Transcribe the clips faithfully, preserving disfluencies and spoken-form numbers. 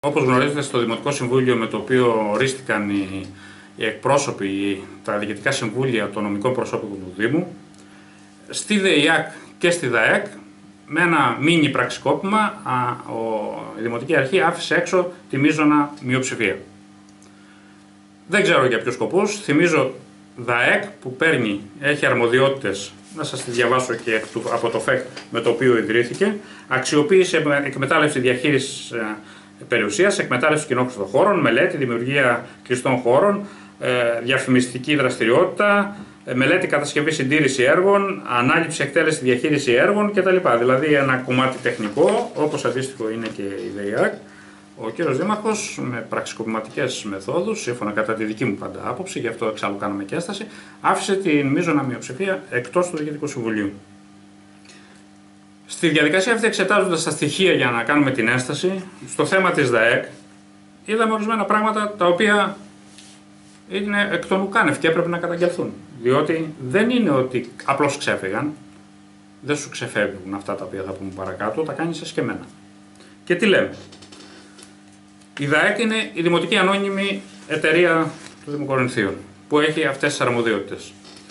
Όπως γνωρίζετε, στο Δημοτικό Συμβούλιο με το οποίο ορίστηκαν οι, οι εκπρόσωποι, τα διοικητικά συμβούλια των νομικών προσώπων του Δήμου, στη ΔΕΙΑΚ και στη ΔΑΕΚ, με ένα μίνι πραξικόπημα, α, ο, η Δημοτική Αρχή άφησε έξω τη μείζωνα μειοψηφία. Δεν ξέρω για ποιους σκοπούς. Θυμίζω ΔΑΕΚ που παίρνει, έχει αρμοδιότητες, να σας τη διαβάσω και από το ΦΕΚ με το οποίο ιδρύθηκε, αξιοποίηση, εκμετάλλευση, διαχείριση περιουσίας, εκμετάλλευση κοινόχρηστων χώρων, μελέτη, δημιουργία κλειστών χώρων, διαφημιστική δραστηριότητα, μελέτη, κατασκευή, συντήρηση έργων, ανάληψη, εκτέλεση, διαχείριση έργων κτλ. Δηλαδή ένα κομμάτι τεχνικό, όπως αντίστοιχο είναι και η ΔΕΙΑΚ. Ο κύριος Δήμαρχος, με πραξικοπηματικές μεθόδους, σύμφωνα κατά τη δική μου πάντα άποψη, γι' αυτό εξάλλου κάναμε και έσταση, άφησε την μείζωνα μειοψηφία εκτός του Διοικητικού Συμβουλίου. Στη διαδικασία αυτή, εξετάζοντας τα στοιχεία για να κάνουμε την ένσταση, στο θέμα της ΔΑΕΚ, είδαμε ορισμένα πράγματα τα οποία είναι εκ των ουκάνευ και έπρεπε να καταγγελθούν. Διότι δεν είναι ότι απλώς ξέφυγαν, δεν σου ξεφεύγουν αυτά τα οποία θα πούμε παρακάτω, τα κάνεις εσκεμμένα. Και τι λέμε. Η ΔΑΕΚ είναι η Δημοτική Ανώνυμη Εταιρεία του Δήμου Κορινθίων, που έχει αυτές τις αρμοδιότητες.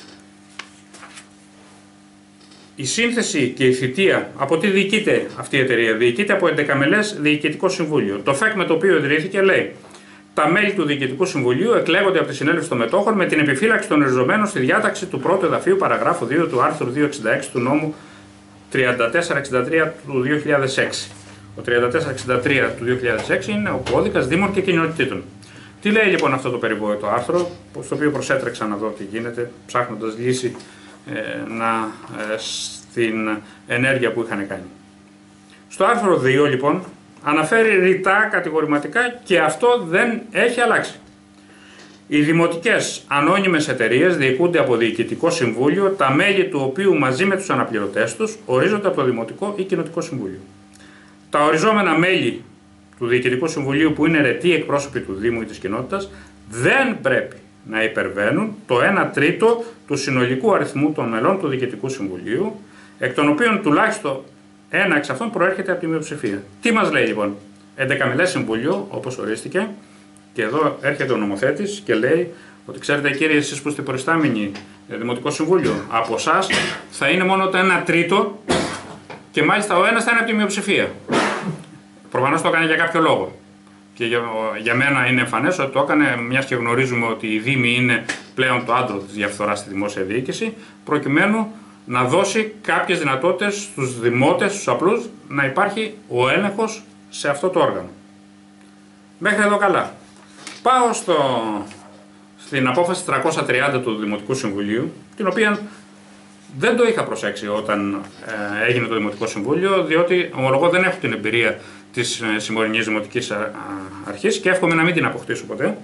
Η σύνθεση και η θητεία, από τι διοικείται αυτή η εταιρεία, διοικείται από εντεκαμελές Διοικητικό Συμβούλιο. Το ΦΕΚ με το οποίο ιδρύθηκε λέει: τα μέλη του Διοικητικού Συμβουλίου εκλέγονται από τη Συνέλευση των Μετόχων με την επιφύλαξη των οριζομένων στη διάταξη του πρώτου εδαφίου παραγράφου δύο του άρθρου διακόσια εξήντα έξι του νόμου τριάντα τέσσερα εξήντα τρία του δύο χιλιάδες έξι. Ο τριάντα τέσσερα εξήντα τρία του δύο χιλιάδες έξι είναι ο κώδικας Δήμων και Κοινοτήτων. Τι λέει λοιπόν αυτό το περιβόητο άρθρο, στο οποίο προσέτρεξα να δω τι γίνεται, ψάχνοντας λύση ε, να, ε, στην ενέργεια που είχαν κάνει. Στο άρθρο δύο λοιπόν αναφέρει ρητά κατηγορηματικά και αυτό δεν έχει αλλάξει. Οι δημοτικές ανώνυμες εταιρείες διοικούνται από Διοικητικό Συμβούλιο, τα μέλη του οποίου μαζί με τους αναπληρωτές τους ορίζονται από το Δημοτικό ή Κοινοτικό Συμβούλιο. Τα οριζόμενα μέλη του Διοικητικού Συμβουλίου που είναι αιρετοί εκπρόσωποι του Δήμου ή της κοινότητας δεν πρέπει να υπερβαίνουν το ένα τρίτο του συνολικού αριθμού των μελών του Διοικητικού Συμβουλίου, εκ των οποίων τουλάχιστον ένα εξ αυτών προέρχεται από τη μειοψηφία. Τι μας λέει λοιπόν? Εντεκαμελές Συμβουλίο, όπως ορίστηκε, και εδώ έρχεται ο νομοθέτης και λέει ότι ξέρετε κύριοι, εσείς που είστε προϊστάμενοι Δημοτικό Συμβούλιο, από εσάς θα είναι μόνο το ένα τρίτο και μάλιστα ο ένας θα είναι από τη μειοψηφία. Προφανώς το έκανε για κάποιο λόγο. Και για, για μένα είναι εμφανές ότι το έκανε, μιας και γνωρίζουμε ότι η Δήμη είναι πλέον το άντρο της διαφθοράς στη δημόσια διοίκηση, προκειμένου να δώσει κάποιες δυνατότητες στους δημότες, στους απλούς, να υπάρχει ο έλεγχος σε αυτό το όργανο. Μέχρι εδώ καλά. Πάω στο, στην απόφαση τριακόσια τριάντα του Δημοτικού Συμβουλίου, την οποία δεν το είχα προσέξει όταν ε, έγινε το Δημοτικό Συμβούλιο, διότι ομολογώ δεν έχω την εμπειρία της ε, συμμορινής Δημοτικής α, α, Αρχής και εύχομαι να μην την αποκτήσω ποτέ,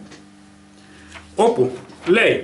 όπου λέει: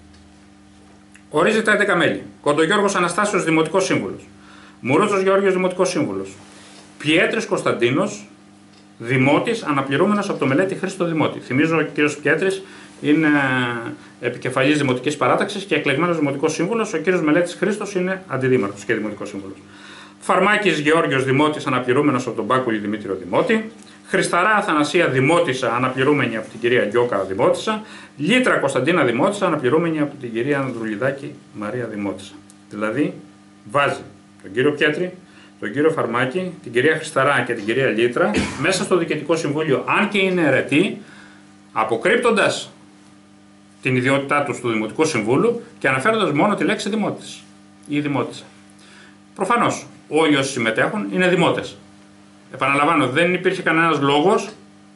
ορίζεται έντεκα μέλη. Κοντογιώργος Αναστάσιος Δημοτικός Σύμβουλος. Μουρούτσος Γεώργιος Δημοτικός Σύμβουλος. Πιέτρης Κωνσταντίνος Δημότης, αναπληρούμενος από το μελέτη Χρήστο Δημότη. Θυμίζω ο κ. Πιέτρης είναι επικεφαλής Δημοτικής Παράταξης και εκλεγμένος Δημοτικός Σύμβουλος. Ο κ. Μελέτης Χρήστος είναι αντιδήμαρχος και Δημοτικός Σύμβουλος. Φαρμάκης Γεώργιος Δημότης, αναπληρούμενος από τον Μπάκουλη Δημήτριο Δημότη. Χρισταρά Αθανασία Δημότισσα, αναπληρούμενη από την κυρία Γιώκα Δημότισσα. Λίτρα Κωνσταντίνα Δημότισσα, αναπληρούμενη από την κυρία Ανδρουλιδάκη Μαρία Δημότισσα. Δηλαδή βάζει τον κύριο Πιέτρη, τον κύριο Φαρμάκη, την κυρία Χρισταρά και την κυρία Λίτρα μέσα στο Διοικητικό Συμβούλιο, αν και είναι αιρετοί, αποκρύπτοντας την ιδιότητά τους του Δημοτικού Συμβούλου και αναφέροντας μόνο τη λέξη δημότης ή δημότισσα. Προφανώς όλοι όσοι συμμετέχουν είναι δημότες. Επαναλαμβάνω, δεν υπήρχε κανένας λόγος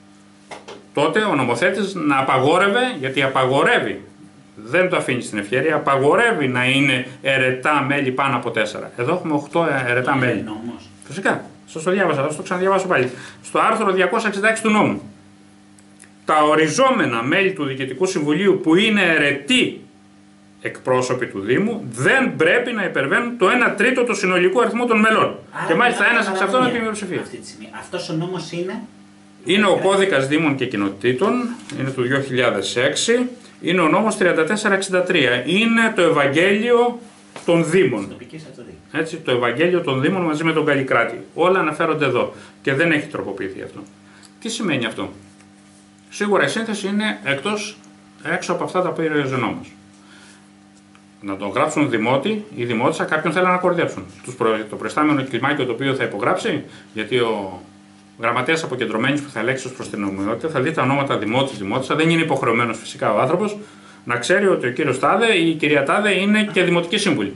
τότε ο νομοθέτης να απαγόρευε, γιατί απαγορεύει, δεν το αφήνει στην ευχέρεια, απαγορεύει να είναι αιρετά μέλη πάνω από τέσσερα. Εδώ έχουμε οκτώ αιρετά μέλη. Νόμος. Φυσικά, σας το διάβασα, θα το ξαναδιαβάσω πάλι. Στο άρθρο διακόσια εξήντα έξι του νόμου. Τα οριζόμενα μέλη του Διοικητικού Συμβουλίου που είναι αιρετοί εκπρόσωποι του Δήμου δεν πρέπει να υπερβαίνουν το ένα τρίτο του συνολικού αριθμού των μελών. Άρα, και μάλιστα ένας εξ αυτών είναι η μειοψηφία. Αυτός ο νόμος είναι. Είναι ο κώδικας Δήμων και Κοινοτήτων, είναι του δύο χιλιάδες έξι, είναι ο νόμος τριάντα τέσσερα εξήντα τρία, είναι το Ευαγγέλιο των Δήμων. Έτσι, το Ευαγγέλιο των Δήμων μαζί με τον Καλλικράτη. Όλα αναφέρονται εδώ και δεν έχει τροποποιηθεί αυτό. Τι σημαίνει αυτό? Σίγουρα η σύνθεση είναι εκτός, έξω από αυτά τα οποία είναι ο νόμος. Να τον γράψουν δημότη ή δημότησα, κάποιον θέλουν να κορδέψουν. Τους προ... Το προϊστάμενο κλιμάκιο το οποίο θα υπογράψει, γιατί ο γραμματέας αποκεντρωμένης που θα ελέγξει ως προς την νομιμότητα θα δει τα ονόματα δημότης, δημότησα, δεν είναι υποχρεωμένος φυσικά ο άνθρωπος να ξέρει ότι ο κύριος Τάδε ή η κυρία Τάδε είναι και δημοτική σύμβουλη.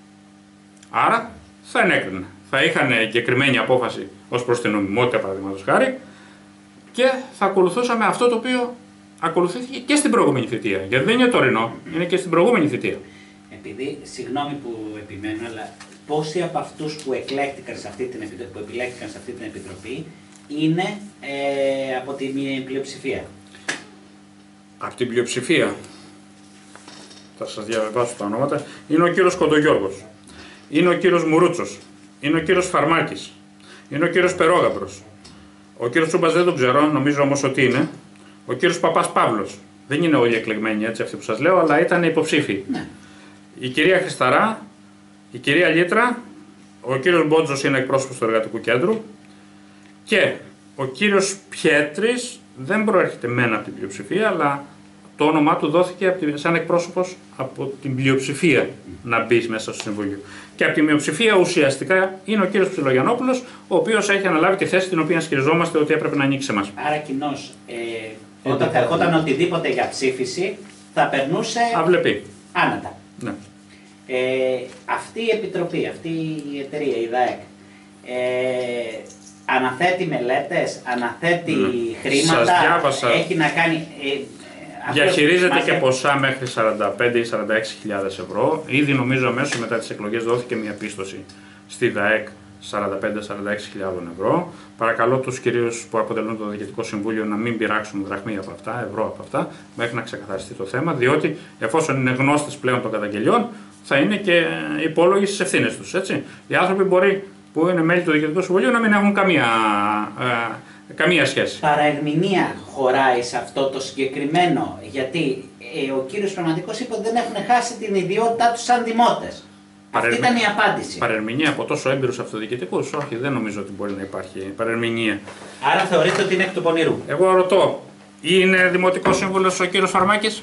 Άρα θα ενέκρινε. Θα είχαν εγκεκριμένη απόφαση ως προς την νομιμότητα, παραδείγματος χάρη, και θα ακολουθούσαμε αυτό το οποίο ακολουθήθηκε και στην προηγούμενη θητεία. Γιατί δεν είναι τωρινό, είναι και στην προηγούμενη θητεία. Επειδή, συγγνώμη που επιμένω, αλλά πόσοι από αυτούς που, εκλέχτηκαν σε αυτή την, που επιλέχθηκαν σε αυτή την επιτροπή είναι ε, από την πλειοψηφία? Από την πλειοψηφία, θα σας διαβάσω τα ονόματα, είναι ο κύριος Κοντογιώργος, είναι ο κύριος Μουρούτσος, είναι ο κύριος Φαρμάκης, είναι ο κύριος Περόγαμπρος, ο κύριος Τσούμπας δεν τον ξέρω, νομίζω όμως ότι είναι, ο κύριος Παπάς Παύλος. Δεν είναι όλοι εκλεγμένοι έτσι αυτοί που σας λέω, αλλά ήταν υποψήφοι. Ναι. Η κυρία Χρισταρά, η κυρία Λίτρα, ο κύριος Μπότζος είναι εκπρόσωπος του Εργατικού Κέντρου και ο κύριος Πιέτρης δεν προέρχεται μένα από την πλειοψηφία, αλλά το όνομά του δόθηκε σαν εκπρόσωπος από την πλειοψηφία να μπει μέσα στο Συμβούλιο. Και από τη μειοψηφία ουσιαστικά είναι ο κύριος Ψιλογιαννόπουλος, ο οποίος έχει αναλάβει τη θέση την οποία ισχυριζόμαστε ότι έπρεπε να ανοίξει σε εμάς. Άρα κοινώς, ε, όταν θα ερχόταν οτιδήποτε για ψήφιση, θα περνούσε Αυλεπή. άνετα. Ναι. Ε, αυτή η επιτροπή, αυτή η εταιρεία, η ΔΑΕΚ, ε, αναθέτει μελέτες, αναθέτει mm. χρήματα, Σας διάβασα. Έχει να κάνει... Ε, Διαχειρίζεται μας... και ποσά μέχρι σαράντα πέντε ή σαράντα έξι χιλιάδες ευρώ. Ήδη νομίζω αμέσως μετά τις εκλογές δόθηκε μια πίστοση στη ΔΑΕΚ σαράντα πέντε με σαράντα έξι χιλιάδες ευρώ. Παρακαλώ τους κυρίους που αποτελούν το Διοικητικό Συμβούλιο να μην πειράξουν δραχμή από αυτά, ευρώ από αυτά, μέχρι να ξεκαθαριστεί το θέμα, διότι εφόσον είναι γνώστες πλέον των καταγγελιών, θα είναι και υπόλογοι στις ευθύνες τους. Έτσι. Οι άνθρωποι μπορεί, που είναι μέλη του Διοικητικού Συμβουλίου να μην έχουν καμία, ε, καμία σχέση. Παραερμηνία χωράει σε αυτό το συγκεκριμένο, γιατί ε, ο κύριος Πραγματικός είπε ότι δεν έχουν χάσει την ιδιότητά τους σαν δημότες. Αυτή ήταν η απάντηση. Παρερμηνία από τόσο έμπειρους αυτοδιοικητικούς, όχι, δεν νομίζω ότι μπορεί να υπάρχει παρερμηνία. Άρα θεωρείτε ότι είναι εκ του πονηρού? Εγώ ρωτώ, είναι δημοτικός σύμβουλος ο κύριος Φαρμάκης?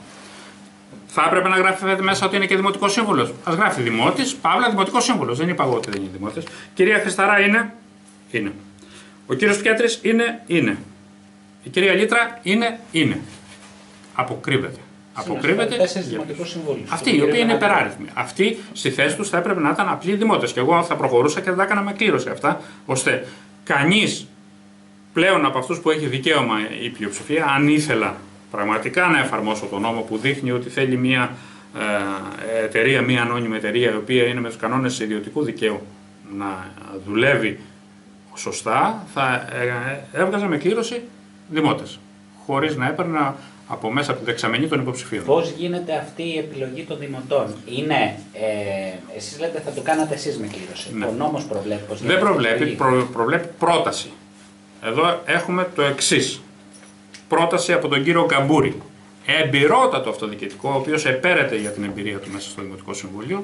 Θα έπρεπε να γράφει μέσα ότι είναι και δημοτικός σύμβουλος. Ας γράφει δημότης, παύλα δημοτικός σύμβουλος. Δεν είπα εγώ ότι δεν είναι δημότης. Κυρία Χρισταρά είναι, είναι. Ο κύριος Πιέτρης είναι, είναι. Η κυρία Λίτρα είναι, είναι. Αποκρύβεται. Αποκρύβεται. Αυτοί οι οποίοι είναι υπεράριθμοι. Αυτοί στη θέση τους θα έπρεπε να ήταν απλοί δημότες. Και εγώ θα προχωρούσα και θα τα έκανα με κλήρωση αυτά, ώστε κανείς πλέον από αυτούς που έχει δικαίωμα η πλειοψηφία, αν ήθελα πραγματικά να εφαρμόσω τον νόμο που δείχνει ότι θέλει μια ε, εταιρεία, μια ανώνυμη εταιρεία, η οποία είναι με τους κανόνες ιδιωτικού δικαίου να δουλεύει σωστά, θα ε, έβγαζα με κλήρωση δημότες, χωρίς να έπαιρνα από μέσα από τη δεξαμενή των υποψηφίων. Πώς γίνεται αυτή η επιλογή των δημοτών? Είναι, ε, εσείς λέτε θα το κάνατε εσείς με κλήρωση. Ναι. Ο νόμος προβλέπει πώς γίνεται? Δεν προβλέπει, προ, προβλέπει πρόταση. Εδώ έχουμε το εξής. Πρόταση από τον κύριο Γκαμπούρη. Εμπειρότατο αυτοδιοικητικό, ο οποίος επέρεται για την εμπειρία του μέσα στο Δημοτικό Συμβούλιο.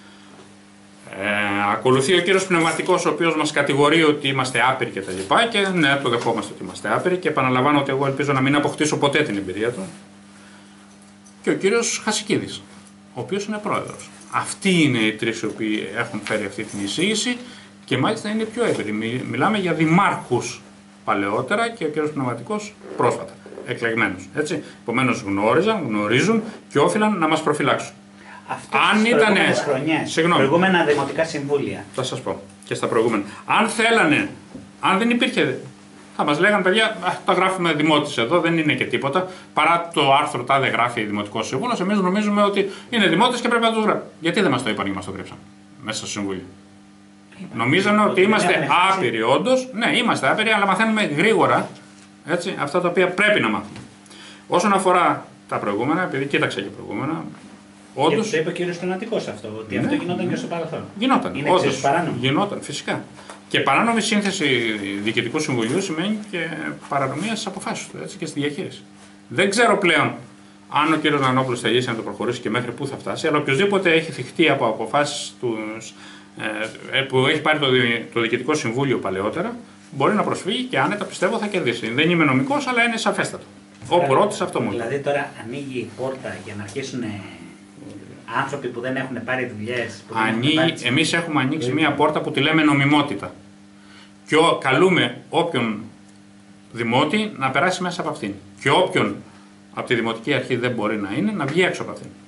Ε, ακολουθεί ο κύριος Πνευματικός, ο οποίος μας κατηγορεί ότι είμαστε άπειροι και τα λοιπά, και ναι, το δεχόμαστε ότι είμαστε άπειροι και επαναλαμβάνω ότι εγώ ελπίζω να μην αποκτήσω ποτέ την εμπειρία του. Και ο κύριος Χασικίδης, ο οποίος είναι πρόεδρος. Αυτοί είναι οι τρεις οι οποίοι έχουν φέρει αυτή την εισήγηση και μάλιστα είναι πιο έμπειροι. Μιλάμε για δημάρχους παλαιότερα και ο κύριος Πνευματικός πρόσφατα, εκλεγμένος. Επομένως γνώριζαν, γνωρίζουν και όφυλαν να μας προφυλάξουν. Αυτό αν στις προηγούμενες χρονιές, συγγνώμη, προηγούμενα δημοτικά συμβούλια. Θα σας πω και στα προηγούμενα. Αν θέλανε, αν δεν υπήρχε, θα μας λέγανε παιδιά, α, τα γράφουμε δημότης εδώ, δεν είναι και τίποτα. Παρά το άρθρο τάδε γράφει Δημοτικός Σύμβουλος, εμείς νομίζουμε ότι είναι δημότης και πρέπει να το γράφει. Γιατί δεν μας το είπαν και μας το γράψαν μέσα στο Συμβούλιο? Νομίζανε ότι είμαστε άπειροι, όντως. Ναι, είμαστε άπειροι, αλλά μαθαίνουμε γρήγορα έτσι, αυτά τα οποία πρέπει να μάθουμε. Όσον αφορά τα προηγούμενα, επειδή κοίταξα και προηγούμενα. Όντως, και το είπε ο κύριος Πνευματικός αυτό, ότι ναι, αυτό γινόταν και στο παρελθόν. Γινόταν. Είναι όντως παράνομο. Γινόταν, φυσικά. Και παράνομη σύνθεση Διοικητικού Συμβουλίου σημαίνει και παρανομία στις αποφάσεις του έτσι, και στη διαχείριση. Δεν ξέρω πλέον αν ο κύριος Νανόπουλος θελήσει να το προχωρήσει και μέχρι πού θα φτάσει, αλλά οποιοδήποτε έχει θυχτεί από αποφάσεις τους, ε, που έχει πάρει το, το Διοικητικό Συμβούλιο παλαιότερα, μπορεί να προσφύγει και άνετα πιστεύω θα κερδίσει. Δεν είμαι νομικός, αλλά είναι σαφέστατο. Όπου ρώτησε αυτό μου. Δηλαδή τώρα ανοίγει η πόρτα για να αρχίσουν άνθρωποι που δεν έχουν πάρει δουλειές. Ανοίγει, εμείς έχουμε ανοίξει μία πόρτα που τη λέμε νομιμότητα. Και ο, καλούμε όποιον δημότη να περάσει μέσα από αυτήν. Και όποιον από τη Δημοτική Αρχή δεν μπορεί να είναι, να βγει έξω από αυτήν.